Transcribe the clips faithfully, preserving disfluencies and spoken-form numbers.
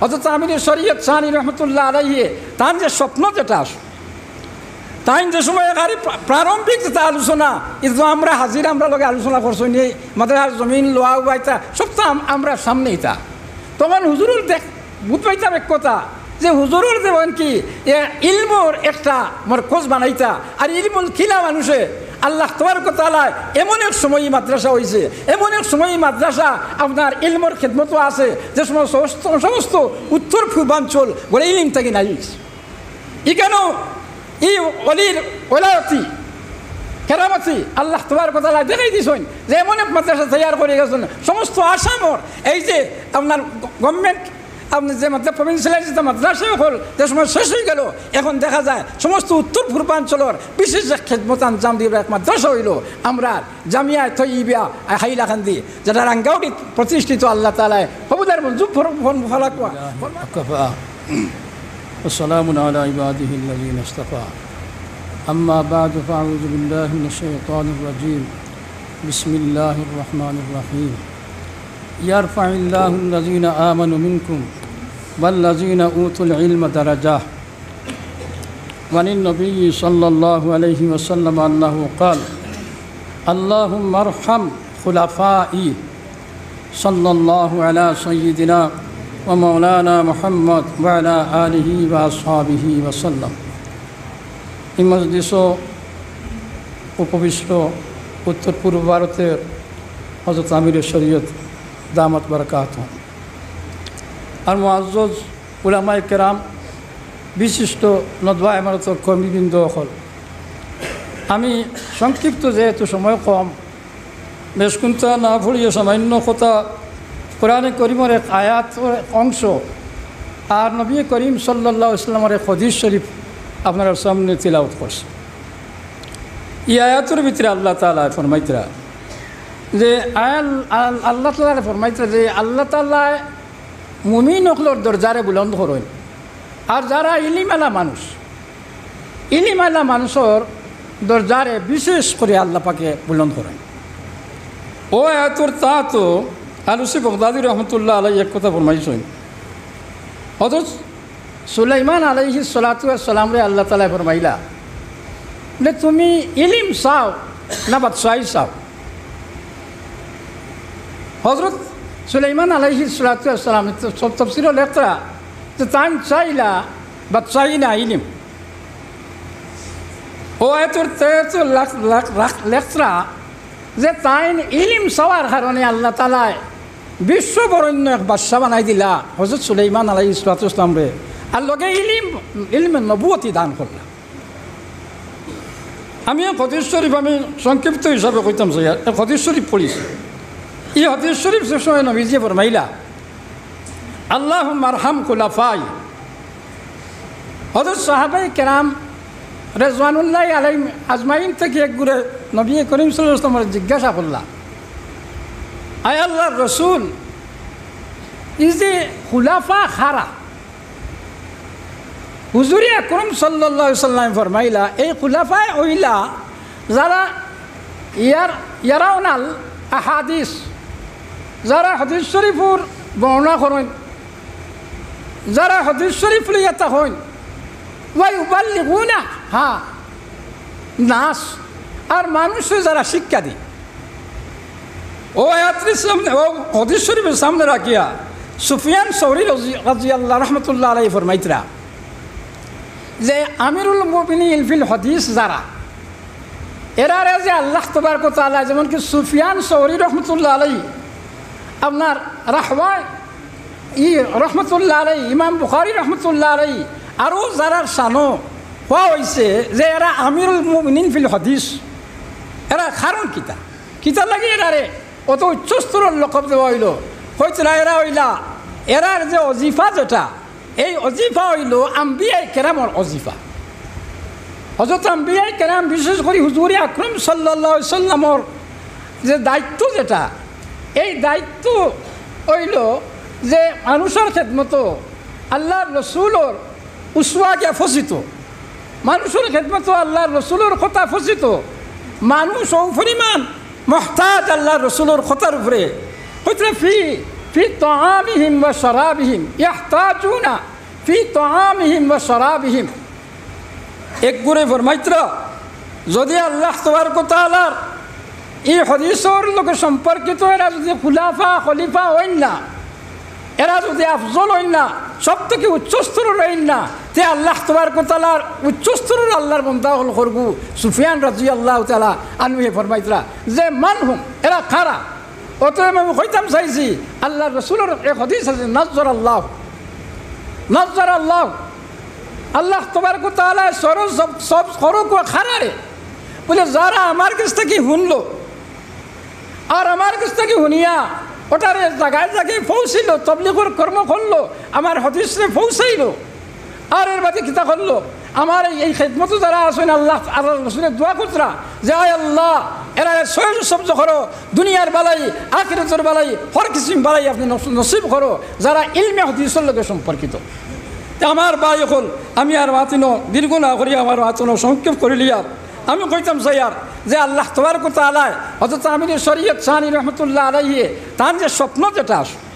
হযরত আমির শরীয়ত সানি রহমতুল্লাহ আলাইহি তার যে স্বপ্ন যেটা তাই যে সময় গাড়ি প্রারম্ভিক যেটা আলোচনা কিন্তু আমরা হাজির আমরা লগে আলোচনা করছি নিয়ে মাদ্রাসার জমিন লোয়া উবাইতা সব তো আমরা সামনেই তা তখন হুজুরুর দেখ বুঝ পাইতাম এক কথা যে হুজুরুর দেবেন কি ইলমর একটা মরকজ বানাইতা আর ইলমুল খিলা মানুষে আল্লাহ তাবারক ওয়া তাআলা এমন এক সময় মাদ্রাসা হয়েছে এমন এক সময় মাদ্রাসা আপনার ইলমর খেদমতও আছে যে সময় সমস্ত সমস্ত উত্তর পূর্বাঞ্চল বলে ইলিম থেকে নাই এখানেও এই অলির ওলায়তি কেরামতি আল্লাহ তাবারক ওয়া তাআলা দেখাই দিয়েছেন যে এমন এক মাদ্রাসা তৈরি করে গেছেন সমস্ত আসামর এই যে আপনার গভর্নমেন্ট আপনি যে মাদ্রাসা প্রভিন্সিয়াল যে মাদ্রাসা হল যে সময় শেষ হয়ে গেল এখন দেখা যায় সমস্ত উত্তর পূর্বাঞ্চলের বিশেষ এক খেদমত আঞ্জাম দিয়ে এক মাদ্রাসা হইল আমরা জামিয়া তৈয়বা হাইলাকান্দি যেটা রাঙ্গাউটি প্রতিষ্ঠিত আল্লাহ তাআলা প্রভুদের মঞ্জুর ফলাক والسلام على عباده الذين اصطفى أما بعد فأعوذ بالله من الشيطان الرجيم بسم الله الرحمن الرحيم يرفع الله الذين آمنوا منكم والذين أوتوا العلم درجات وعن النبي صلى الله عليه وسلم أنه قال اللهم ارحم خلفائي صلى الله على سيدنا ومولانا محمد وعلى آله وأصحابه وسلم এই মজলিসও উপবিষ্ট উত্তর পূর্ব ভারতের হযরত আমির শরীয়ত দামাত বারাকাতুহু আর মুআজ্জজ উলামায়ে কেরাম বিশিষ্ট নদওয়া ইমারতের কর্মীবৃন্দ হল আমি সংক্ষিপ্ত যেহেতু সময় কম বেশকুন্তা না ভরিয়ে সামান্য কথা কোরআনে করিমের এক আয়াতের অংশ আর নবী করিম সাল্লাল্লাহু আলাইহি ওয়াসাল্লামের এক হাদিস শরীফ আপনার সামনে তিলাওয়াত করছে এই আয়াতের ভিতরে আল্লাহ তাআলা ফরমাইতরা যে আয়াল আল্লাহ তাআলা ফরমাইতরা যে আল্লাহ তাআলা মুমিন হকলর দরজারে বুলন্দ করেন আর যারা ইলিমালা মানুষ ইলিমালা মানুষের দরজারে বিশেষ করে আল্লাহ পাকে বুলন্দ করেন ও আয়াতের তা তো আলুসি বগদাদি রহমতুল্লাহ আলাইহি এক কথা ফরমাইছেন হযরত সুলাইমান আলাইহিস সালাতু ওয়াস সালাম রে আল্লাহ তাআলা ফরমাইলা যে তুমি ইলম চাও না বাদশাহী চাও হযরত সুলাইমান আলাইহিস সালাতু ওয়াস সালাম সব তাফসীরে লেখা যে তাই চাইলা বাদশাহী না ইলম ও আয়াতের তেতো লাখ লাখ লেখা যে তাই ইলম চাওয়ার কারণে আল্লাহ তাআলা বিশ্ববরণ্য এক বাদশা বানাই দিলা হযরত সুলাইমান আলাইহিস সালাতু ওয়াস সালাম রে আর লগে ইলিম ইলমে নবুয়তি দান করলাম আমি এক হাদিস শরীফ আমি সংক্ষিপ্ত হিসাবে কইতাম যে এক হাদিস শরীফ পড়িছি এই হাদিস শরীফ সে সময় নবীজি ফরমাইলা আল্লাহুম্মা আরহাম খুলাফাই হযরত সাহাবায়ে কেরাম রিজওয়ানুল্লাহি আলাইহিম আজমাইন থেকে এক গুরে নবী করিম সাল্লাল্লাহু আলাইহি ওয়াসাল্লাম জিজ্ঞাসা করলা আয় আল্লাহর রাসূল ইজ এ খুলাফা খারা হুজুর আকরাম সাল্লাল্লাহু আলাইহি ওয়াসাল্লাম ফরমাইলা এই খুলাফায়ে ওইলা যারা ইয়ার ইয়ারাউনাল আহাদিস যারা হাদিস শরীফের বর্ণনা করেন যারা হাদিস শরীফ লইয়া তাহন ওয়া ইউবাল্লিগুনা হ্যাঁ নাস আর মানুষে যারা শিক্ষা দেয় ও আয়াতের সামনে ও হাদিস শরীফের সামনে রাখিয়া সুফিয়ান সৌরি রাদিয়াল্লাহু রাহমাতুল্লাহ আলাইহি ফরমাইতরা যে আমিরুল মুমিনিন ফিল হাদিস যারা এরারে যে আল্লাহ তাবারক ওয়া তাআলা যেমন কি সুফিয়ান সৌরি রহমতুল্লাহ আলাইহি আপনার রাহওয়া ই রহমতুল্লাহ আলাইহি ইমাম বুখারী রহমতুল্লাহ আলাইহি আরও যারা শানো হওয়া হয়েছে যে এরা আমিরুল মুমিনিন ফিল হাদিস এরা কারণ কিতা কিতা লাগে এরারে অত উচ্চস্তরের লকব দেওয়া হইল হয়েছিল এরা হইলা এরার যে অজিফা যেটা এই অজিফা হইল আম্বিয়ায়ে কেরামর অজিফা হযরত আম্বিয়ায়ে কেরাম বিশেষ করে হুজুর আকরাম সাল্লাল্লাহু আলাইহি ওয়াসাল্লামর যে দায়িত্ব যেটা এই দায়িত্ব হইল যে মানুষের খেদমত আল্লাহর রসুলের উসওয়াকে ফসিত মানুষের খেদমত আল্লাহর রসুলের কথা ফসিত মানুষ ও পরিমাণ মহতাজ আল্লাহর রসুলের কথার উপরে হইতে ফি ফি তাআমিহিম ওয়া শারাবিহিম ইয়াহতাজুনা ফি তাআমিহিম ওয়া শারাবিহিম। এক গুণে ফরমাইত্র যদি আল্লাহ তাবারক ওয়া তাআলার এই হাদিসের লোকে সম্পর্কিত এরা যদি খুলাফা খলিফা হইন না, এরা যদি আফজল হইন না, সব থেকে উচ্চস্তরের হইন না, তে আল্লাহ তাবারক ওয়া তাআলার উচ্চস্তরের আল্লাহর বান্দা হল করবু। সুফিয়ান রাদিয়াল্লাহু তাআলা আনহু ফরমাইতরা যে মানহুম এরা খারা। অতএব আমি কইতাম চাইছি আল্লাহ রাসূলের এক হাদিস আছে নাজ্জার আল্লাহ নাজ্জার আল্লাহ আল্লাহ তাবারক ওয়া তাআলা সর সব সব খরক খারারে বলে যারা আমার কাছ থেকে শুনলো আর আমার কাছ থেকে শুনিয়া ওটারে জায়গায় জায়গায় পৌঁছিল, তবলিগের কর্ম করলো, আমার হাদিসে পৌঁছাইল, আর এর বাদে কিতা করলো আমার এই খেদমত যারা আছেন আল্লাহ আল্লাহ রসুলের দোয়া কুতরা যে আয় আল্লাহ এরা সহজ শব্দ করো, দুনিয়ার বালাই আখিরাতের বালাই হর কিসিম বালাই আপনি নসিব করো যারা ইলমে হাদিসের লগে সম্পর্কিত। আমার বাই হল আমি আর মাতিনো দীর্ঘ না করি আমার মাতিনো সংক্ষেপ করিলিয়া আমি কইতাম সাইয়ার যে আল্লাহ তাবারক ওয়া তাআলা হযরত আমির শরীয়ত সানি রহমতুল্লাহ আলাইহি তার যে স্বপ্ন যেটা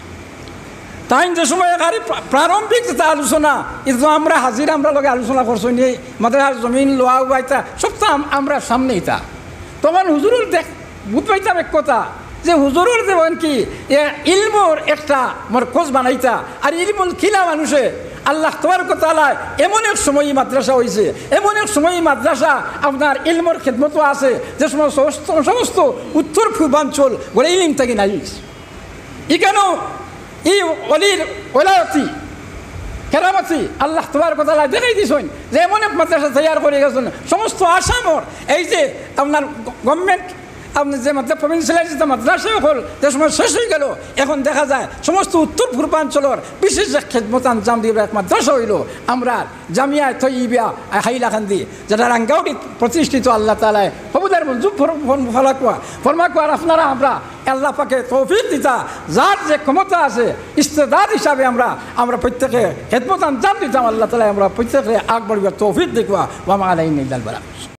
তাই যে সময় গাড়ি প্রারম্ভিক যেটা আলোচনা কিন্তু আমরা হাজির আমরা লগে আলোচনা করছো নিয়ে মাদ্রাসার জমিন লোয়া উবাইতা সব তো আমরা সামনেই তা তখন হুজুরুর দেখ বুঝ পাইতাম এক কথা যে হুজুরুর দেবেন কি ইলমর একটা মরকজ বানাইতা আর ইলমুল খিলা মানুষে আল্লাহ তাবারক ওয়া তাআলা এমন এক সময় মাদ্রাসা হয়েছে, এমন এক সময় মাদ্রাসা আপনার ইলমর খেদমতো আছে যে সময় সমস্ত সমস্ত উত্তর পূর্বাঞ্চল বলে ইলিম থেকে নাই এখানেও এই অলির ওলায়তি কেরামতি আল্লাহ তাবারক ওয়া তাআলা দেখাই দিয়েছেন যে এমন এক মাদ্রাসা তৈরি করে গেছেন সমস্ত আসামর এই যে আপনার গভর্নমেন্ট আপনি যে মাদ্রাসা প্রভিন্সিয়াল যে মাদ্রাসা হল যে সময় শেষ হয়ে গেল এখন দেখা যায় সমস্ত উত্তর পূর্বাঞ্চলের বিশেষ যে খেদমত আঞ্জাম দিয়ে এক মাদ্রাসা হইল আমরা জামিয়া তৈয়বা হাইলাকান্দি যেটা রাঙ্গাউটি প্রতিষ্ঠিত আল্লাহ তাআলা হবুদার মঞ্জুর ফলাকুয়া ফরমাকুয়ার আপনারা আমরা আল্লাহ পাকে তৌফিক দিতা যার যে ক্ষমতা আছে ইস্তেদাদ হিসাবে আমরা আমরা প্রত্যেকে খেদমত আঞ্জাম দিতাম আল্লাহ তাআলা আমরা প্রত্যেকে আগ বাড়িবার তৌফিক দেখবা ওয়া মা আলাইনা ইল্লাল বালাগ।